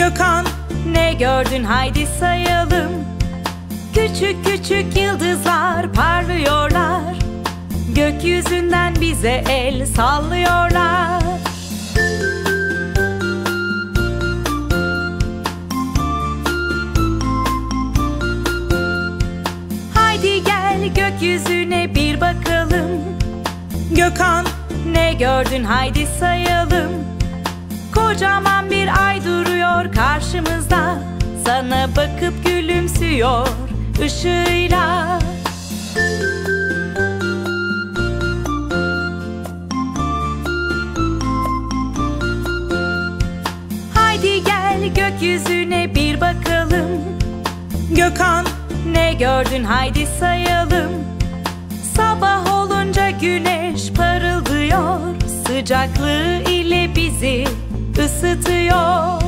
Gökhan, ne gördün haydi sayalım. Küçük küçük yıldızlar parlıyorlar. Gökyüzünden bize el sallıyorlar. Haydi gel gökyüzüne bir bakalım. Gökhan, ne gördün haydi sayalım. Kocaman bir ay duruyor karşımızda. Sana bakıp gülümsüyor ışığıyla. Haydi gel gökyüzüne bir bakalım. Gökhan, ne gördün haydi sayalım. Sabah olunca güneş parıldıyor. Sıcaklığı ile bizi ısıtıyor.